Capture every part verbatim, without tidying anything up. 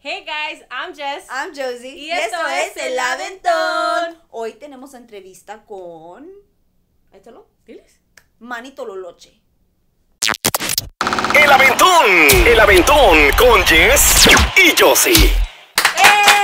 Hey guys, I'm Jess. I'm Josie. Y, y esto, esto es El Aventón. Hoy tenemos entrevista con... ¿Échalo? ¿Diles? Manny Tololoche. El Aventón. El Aventón con Jess y Josie. ¡Eh!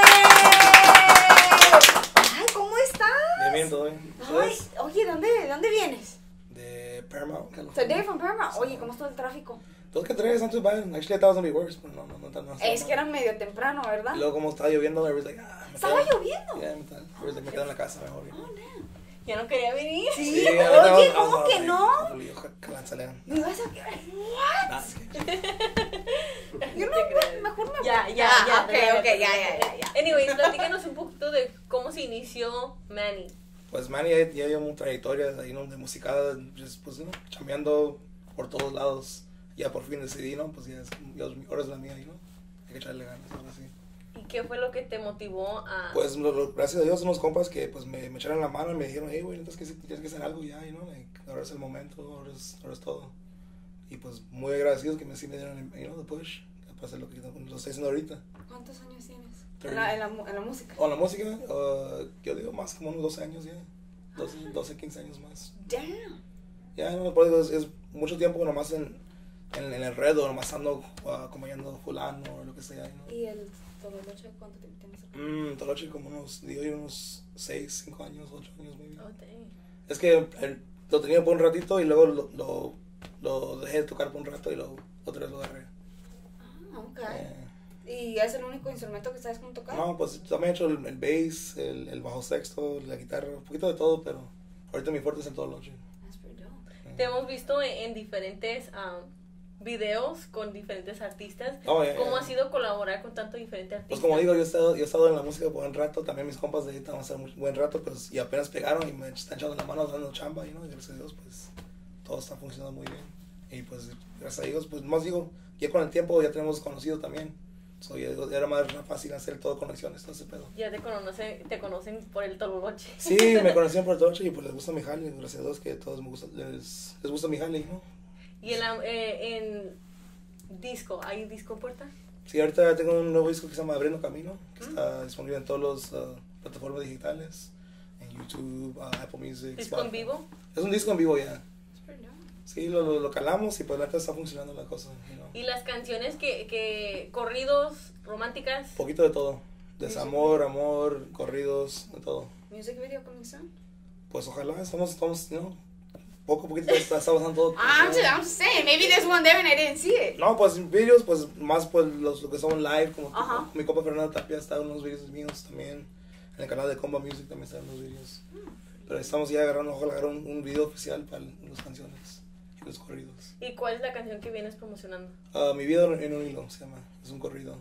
Ay, ¿cómo estás? Bien, bien, todo bien. Ay, oye, ¿de dónde, ¿de dónde vienes? De Paramount, California. Today from Paramount. Oye, ¿cómo está el tráfico? Dos que tres, not too bad. Actually, I thought it was gonna be worse, pero no, no, no, no, no. Es que era medio temprano, ¿verdad? Y luego, como estaba lloviendo, everybody's like, ah, me ¿Estaba quedo- lloviendo? Yeah, me quedo- everybody's like, me quedo en la casa mejor. Oh, no. Ya no quería venir. Sí, I oye, was- I was ¿cómo all que like, no? hopefully, ojalá salgan. ¿Me vas a... ¿What? Nah, es que- Yo no, mejor me... Ya, ya, Ah, ya. ok, ya, ok, ya, ya, ya, ya. Anyways, platícanos un poquito de cómo se inició Manny. Pues, man, ya, ya llevo una trayectoria ahí, ¿no? De musicada, just, pues, ¿no? Chambeando por todos lados. Ya por fin decidí, ¿no? Pues ya es, ya es- ahora es la mía, ¿no? Hay que echarle ganas, ahora sí. ¿Y qué fue lo que te motivó a...? Pues, lo- lo- gracias a Dios, unos compas que, pues, me, me echaron la mano y me dijeron, hey, güey, entonces que tienes que hacer algo ya, ¿no? Like, ahora es el momento, ahora es, ahora es todo. Y, pues, muy agradecidos que me, sí me dieron, you know, the push, para hacer lo que lo estoy haciendo ahorita. ¿Cuántos años tienes? Thirty. En la, en la, mu- en la música. Con la música, uh, yo digo más como unos doce años ya, doce, doce, quince años más. Damn. Ya, no, por eso es, es mucho tiempo nomás en, en, en el red o nomás ando uh, acompañando fulano o lo que sea, ¿no? ¿Y el Tololoche cuánto tiempo tienes? Mm, Toloche como unos, digo yo, unos seis, cinco años, ocho años, maybe. Oh, dang. Es que el- lo tenía por un ratito y luego lo, lo, lo dejé de tocar por un rato y lo, otra vez lo agarré. Ah, ok. Eh, ¿Y es el único instrumento que sabes cómo tocar? no, pues también he hecho el, el bass, el, el bajo sexto, la guitarra, un poquito de todo, pero ahorita mi fuerte es el Toloche. That's pretty dope. Te hemos visto en, en diferentes um, videos con diferentes artistas. Oh, yeah, ¿Cómo yeah. ha sido colaborar con tanto diferente artista? Pues como digo, yo he estado, yo he estado en la música por un rato, también mis compas de ahí están hace un buen rato, pues, y apenas pegaron y me están echando la mano dando chamba, y ¿no? Y gracias a Dios, pues, todo está funcionando muy bien. Y pues, gracias a Dios, pues, más digo, ya con el tiempo ya tenemos conocido también. So, ya, ya era más fácil hacer todo conexiones, todo ese pedo. Ya te conocen, te conocen por el Tololoche. Sí, me conocían por todo y pues les gusta mi jale, gracias a Dios que a todos me gusta, les, les gusta mi jale, ¿no? Y en, la, eh, en disco, ¿hay disco puerta? Sí, ahorita tengo un nuevo disco que se llama Abriendo Camino, que está disponible en todas las uh, plataformas digitales, en YouTube, uh, Apple Music. ¿Disco en Spotify. vivo? Es un disco en vivo ya. That's pretty dope. Sí, lo, lo, lo calamos y pues la neta está funcionando la cosa, you know. Y las canciones que, que corridos, románticas. Poquito de todo, desamor, amor, corridos, de todo. Music video coming soon? Pues ojalá, estamos, estamos, you know, poco a poquito está, está avanzando todo. I'm just, I'm just saying, maybe there's one there and I didn't see it. No, pues videos, pues más pues los lo que son live, como tipo, Ajá. mi compa Fernando Tapia está en unos videos míos también, en el canal de Comba Music también están unos videos. Pero estamos ya agarrando, ojalá agarrar un, un video oficial para las canciones y los corridos. ¿Y cuál es la canción que vienes promocionando? Ah, mi vida en un hilo se llama, es un corrido.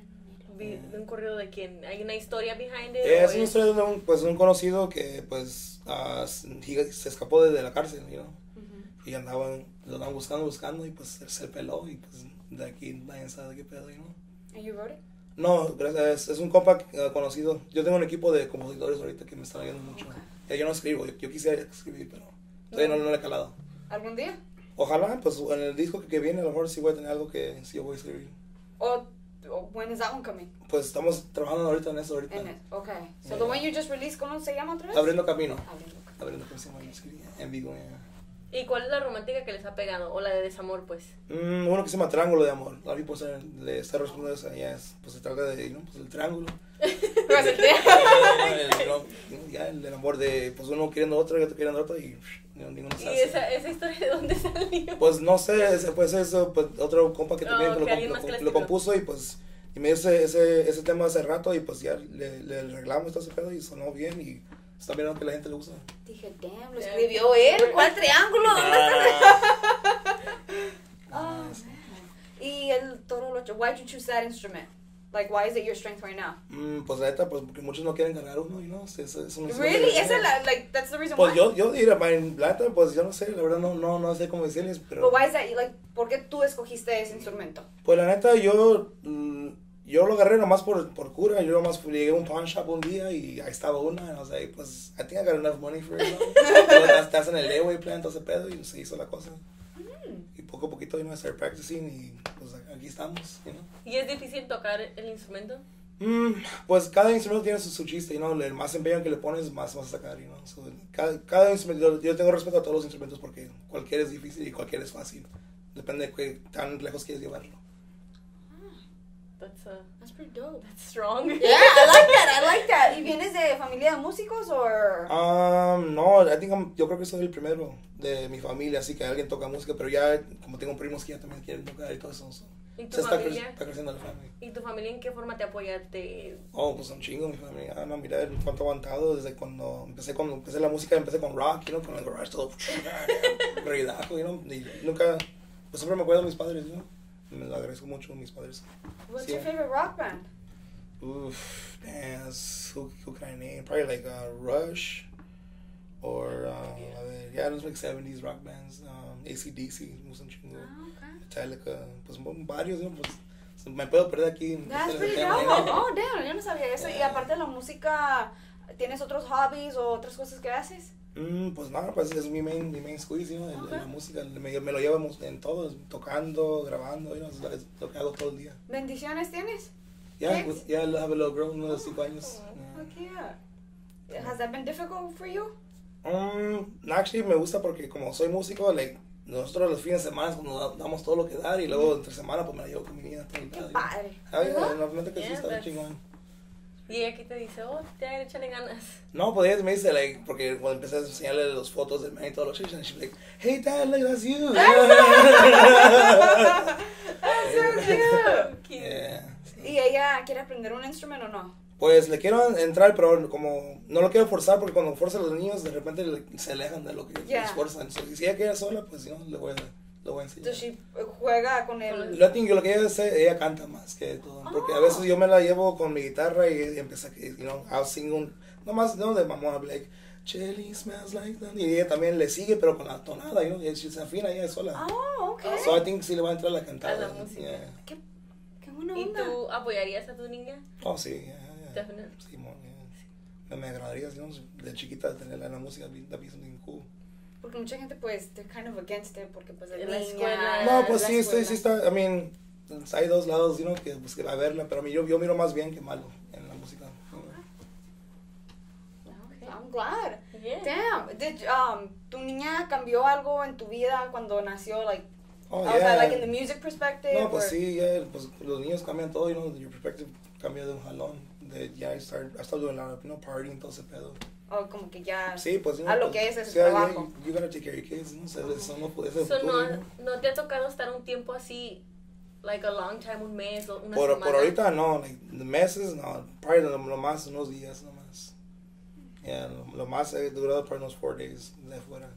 Vi- ¿De un corrido de quién? ¿Hay una historia behind it? Eh, o es una historia de un, pues, un conocido que pues ah, se se escapó de, de la cárcel, you know, y andaban, lo andaban buscando, buscando y pues se peló y pues de aquí nadie sabe de qué pedo, you know. And you wrote it? No, gracias, es, es un compa uh, conocido. Yo tengo un equipo de compositores ahorita que me están ayudando mucho. Ok. Ya yo no escribo, yo, yo quisiera escribir, pero todavía no, no le he calado. ¿Algún día? Ojalá, pues en el disco que, que viene a lo mejor sí voy a tener algo que sí yo voy a escribir. Or, or when is that one coming? Pues estamos trabajando ahorita en eso ahorita. In it. Okay. So Yeah. the one you just released, ¿cómo se llama otra vez? Abriendo camino. Abriendo Camino. Abriendo camino, sí, en vivo, ya. ¿Y cuál es la romántica que les ha pegado? ¿O la de desamor, pues? Mm, uno que se llama Triángulo de Amor. La vi pues le está respondiendo esa, ya es, pues se trata de, ¿no? Pues el triángulo. Pues el día. el, no, ya el, el amor de, pues uno queriendo otro y otro queriendo otro y no, ninguno se ¿Y hace. esa, esa historia de dónde salió? Pues no sé, ese, pues eso, pues otro compa que también Oh, lo, que alguien lo- más que la lo escribió. compuso y pues y me dio ese, ese, ese tema hace rato y pues ya le, le arreglamos todo ese pedo y sonó bien y está viendo que a la gente le gusta. Dije, damn, lo Damn. escribió él. ¿Cuál triángulo? ¿Dónde está? Oh, man. Y el Tololoche, why did you choose that instrument? Like, why is it your strength right now? Mm, pues la neta, pues porque muchos no quieren cargar uno y no, eso, eso no es Really? Esa es la, like, that's the reason Pues why? yo, yo diría, la neta, pues yo no sé, la verdad no, no, no sé cómo decirles, pero... But why is that, like, ¿por qué tú escogiste ese instrumento? Pues la neta, yo, mm, yo lo agarré nomás por, por cura. Yo nomás llegué a un pawn shop un día y ahí estaba una. O sea, y pues, I think I got enough money for it. ¿No? Estás en el layaway plan, todo ese pedo y se hizo la cosa. Y poco poco a poquito, you know, start practicing y pues aquí estamos, you know. ¿Y es difícil tocar el instrumento? Mm, pues cada instrumento tiene su, su chiste, you know, el más empeño que le pones, más vas a sacar, you know. So, cada, cada instrumento, yo, yo tengo respeto a todos los instrumentos porque cualquiera es difícil y cualquiera es fácil. Depende de qué tan lejos quieres llevarlo. That's, uh, That's pretty dope. that's strong. Yeah, I like that, I like that. ¿Y vienes de familia de músicos o...? Um, no, I think I'm- yo creo que soy el primero de mi familia, así que alguien toca música, pero ya como tengo primos que ya también quieren tocar y todo eso. So. ¿Y tu Se está, cre- familia? está creciendo la familia. ¿Y tu familia en qué forma te apoya? Te... Oh, pues un chingo mi familia. Ah, no, mira, cuánto aguantado desde cuando empecé con empecé la música, empecé con rock, you know, con el garage todo ruidajo, you know, y nunca, pues siempre me acuerdo de mis padres, you know. Me lo agradezco mucho a mis padres. What's Sí. your favorite rock band? Oof, dance, who, who can I name? Probably like uh, Rush, or, uh, a ver, yeah, those like seventies rock bands, um, A C D C, me gusta un chingo, Ah, okay. Metallica, pues varios, ¿no? Pues me puedo perder aquí. That's Ese es el pretty tema, dope. you know. Oh, damn, yo no sabía eso. Y Yeah. aparte de la música, ¿tienes otros hobbies o otras cosas que haces? Mm, pues nada, pues es mi main, mi main squeeze, you know, el- Okay. la música, me, me lo llevo en todo, tocando, grabando, you know, es, lo- es lo que hago todo el día. ¿Bendiciones tienes? Ya, Kids? pues, ya I have a little girl, uno de cinco años. Fuck yeah. Has that been difficult for you? Um, actually me gusta porque como soy músico, like, nosotros los fines de semana cuando da- damos todo lo que dar y luego entre semana pues me la llevo con mi niña todo el día. Qué you know. padre. Ay, ¿Verdad? normalmente que sí Yeah, está bien that's- chingón. Y ella aquí te dice, oh, te échale ganas. No, pues ella me dice, like, porque cuando empecé a enseñarle las fotos del man y todos los chicos, and she's like, hey dad, look, that's you. That's so cute. Cute. Yeah. ¿Y ella quiere aprender un instrumento o no? Pues le quiero entrar, pero como no lo quiero forzar, porque cuando fuerza a los niños, de repente le- se alejan de lo que Yeah. les forzan. So, y si ella quiere sola, pues no, le voy a, le voy a enseñar. Entonces, she juega con el... Lo que, lo que ella hace, ella canta más que todo. Porque a veces yo me la llevo con mi guitarra y empieza que, you know, I'll sing un, no más, no de mamón, I'll be like, Jelly smells like that. Y ella también le sigue, pero con la tonada, you know, y se afina ella sola. Oh, okay. So I think sí le va a entrar la cantada. A la música. Yeah. Qué, qué buena ¿Y onda. tú apoyarías a tu niña? Oh, sí, yeah, yeah. Definitely. Sí, mo, yeah. Me, me agradaría, you know, de chiquita tenerla en la música, that'd be something cool. Porque mucha gente, pues, they're kind of against it, porque, pues, es En la niña, escuela. No, pues la sí, sí, sí escuela. está, I mean, hay dos lados, you know, que pues que va a verla, pero a mí yo, yo miro más bien que malo en la música. you know. Okay. I'm glad. Yeah. Damn. Did, um, ¿tu niña cambió algo en tu vida cuando nació? Like, Oh, I was yeah. like in the music perspective? No, pues or- sí, yeah, pues los niños cambian todo, you know, your perspective cambia de un jalón. De, ya I start, I start doing a lot of, you know, partying, todo ese pedo. O como que ya... Sí, pues, you know, A lo pues, que es ese sí, yeah, trabajo. you gotta take care of your kids, no sé, eso no puede ser So, futuro, no, you know. ¿no te ha tocado estar un tiempo así, like a long time, un mes o una Por, semana? por ahorita no, like, meses, no, probably lo, lo más unos días nomás. Yeah, lo, lo más he durado por unos four days de fuera.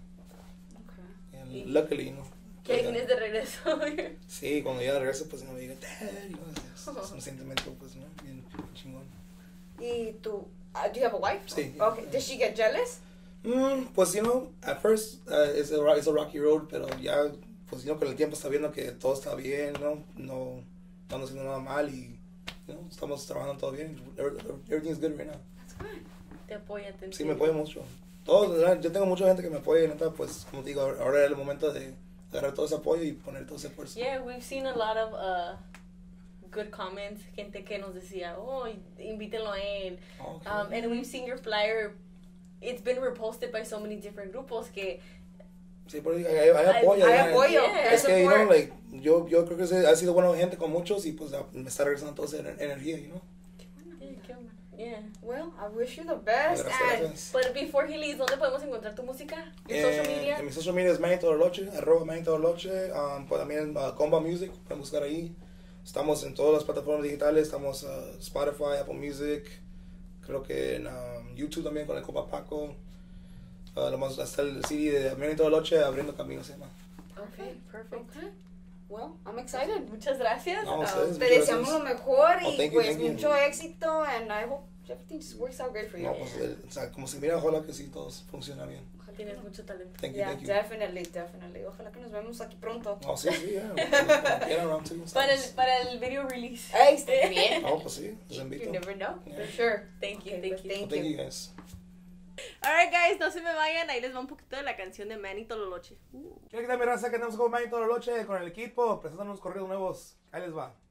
Okay. Yeah, luckily, no. Que ahí Yeah. vienes de regreso. Sí, cuando ya regreso, pues no me digan, dad, you know, es, es un sentimiento, pues, ¿no? Bien chingón. ¿Y tú, uh, do you have a wife? Sí. Okay. Does she get jealous? Mm, pues, you know, at first, uh, it's, a, ro- it's a rocky road, pero ya, pues, you know, con el tiempo está viendo que todo está bien, ¿no? No, no ando haciendo nada mal y, you know, estamos trabajando todo bien. Every- Everything's good right now. That's good. Te apoya, te Sí, me entiende. apoya mucho. Todos, ¿verdad? Yo tengo mucha gente que me apoya y neta, pues, como te digo, ahora es el momento de agarrar todo ese apoyo y poner todo ese esfuerzo. Yeah, we've seen a lot of uh, good comments. Gente que nos decía, oh, invítenlo a él. Okay. Um, and we've seen your flyer. It's been reposted by so many different grupos que Sí, pero hay, hay, hay apoyo. Hay ¿verdad? apoyo. Yeah. Hay Es que, you know, support. like, yo, yo creo que se- ha sido buena gente con muchos y pues me está regresando toda esa ener- energía, you know. yeah, qué bueno. Yeah. Well, I wish you the best. Gracias, and gracias. But before he leaves, ¿dónde podemos encontrar tu música? Your Eh, social media. En mi social media es Manny Todoloche, arroba Manny Todoloche, um, pues también uh, Comba Music, pueden buscar ahí. Estamos en todas las plataformas digitales, estamos uh, Spotify, Apple Music, creo que en um, YouTube también con el Compa Paco. Uh, lo más, hasta el C D de Manny Todoloche, Abriendo Caminos se llama. Okay, perfect. Okay. Well, I'm excited. Muchas gracias. No, Um, ustedes. Te Muchas deseamos gracias. lo mejor Oh, y thank you, pues thank you. mucho éxito and I hope everything just works out great for you. No, pues, eh, o sea, como se mira, ojalá que sí, todo funciona bien. Tienes mucho talento. Thank you, Yeah, thank you. definitely, definitely. Ojalá que nos vemos aquí pronto. No, sí, sí, ya. Cuando quieran, round two, Para el, estamos. para el video release. Hey, está bien. No, pues sí, los invito. You never know. Yeah. For sure. Thank you, Okay, thank pues, you. thank Thank you. you guys. Alright, guys, no se me vayan. Ahí les va un poquito de la canción de Manny Tololoche. Uh. Quiero que mi raza que andamos con Manny Tololoche con el equipo, presentando unos corridos nuevos. Ahí les va.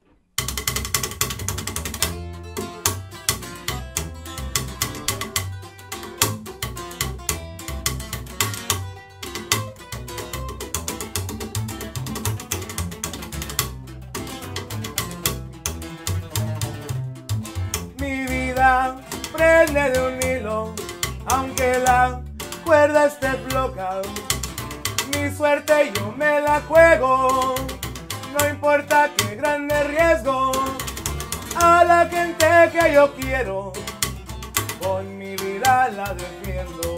Mi vida prende de un hilo, aunque la cuerda esté floja. Mi suerte yo me la juego, no importa qué grande riesgo. A la gente que yo quiero, con mi vida la defiendo.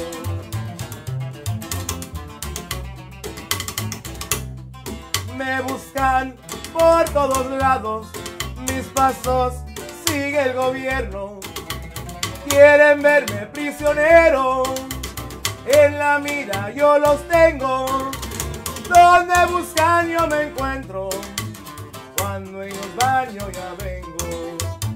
Me buscan por todos lados, mis pasos sigue el gobierno. Quieren verme prisionero, en la mira yo los tengo. Donde buscan yo me encuentro, cuando ellos van yo ya vengo.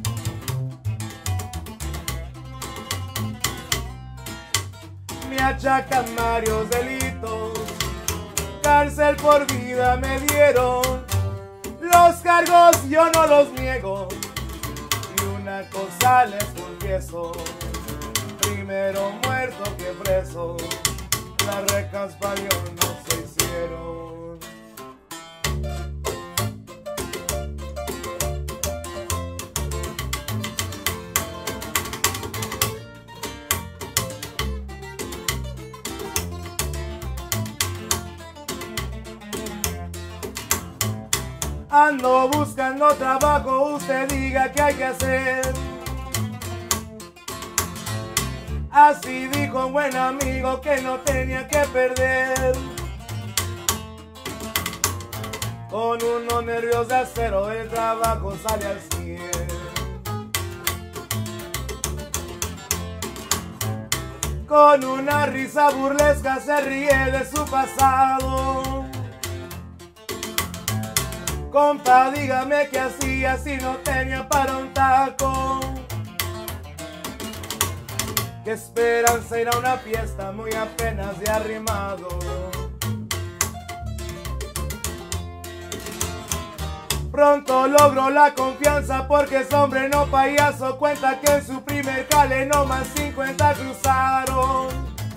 Me achacan varios delitos, cárcel por vida me dieron. Los cargos yo no los niego, y una cosa les confieso: primero muerto que preso, las rejas pa' Dios no se hicieron. Ando buscando trabajo, usted diga qué hay que hacer. Así dijo un buen amigo que no tenía que perder. Con unos nervios de acero el trabajo sale al cien. Con una risa burlesca se ríe de su pasado. Compa, dígame qué hacía si no tenía para un taco. Qué esperanza ir a una fiesta muy apenas de arrimado. Pronto logró la confianza porque es hombre no payaso. Cuenta que en su primer jale no más cincuenta cruzaron.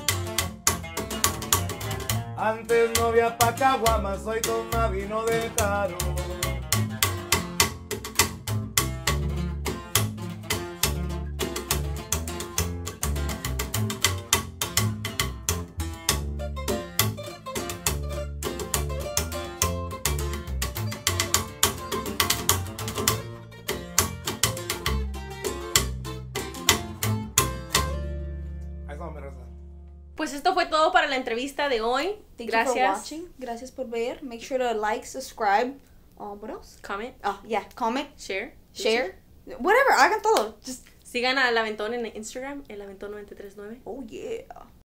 Antes no había pa' caguamas, hoy toma vino de caro. Pues esto fue todo para la entrevista de hoy. Thank Gracias. you for watching. Gracias por ver. Make sure to like, subscribe. Uh, what else? Comment. Oh, yeah. Comment. Share. Share. Whatever. Hagan todo. Just. Sigan al Aventón en Instagram, el Aventón nueve tres nueve. Oh, yeah.